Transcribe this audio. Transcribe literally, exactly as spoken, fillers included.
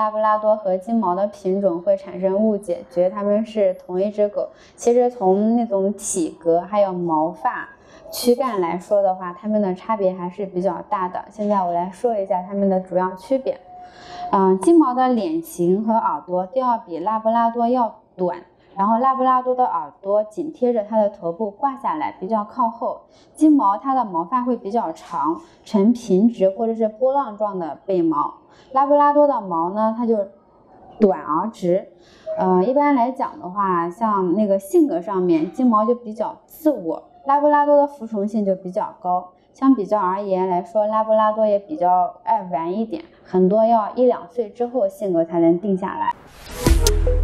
拉布拉多和金毛的品种会产生误解，觉得它们是同一只狗。其实从那种体格还有毛发、躯干来说的话，它们的差别还是比较大的。现在我来说一下它们的主要区别。嗯，金毛的脸型和耳朵都要比拉布拉多要短。然后拉布拉多的耳朵紧贴着它的头部挂下来，比较靠后。金毛它的毛发会比较长，呈平直或者是波浪状的背毛。拉布拉多的毛呢，它就短而直。呃，一般来讲的话，像那个性格上面，金毛就比较自我，拉布拉多的服从性就比较高。相比较而言来说，拉布拉多也比较爱玩一点，很多要一两岁之后性格才能定下来。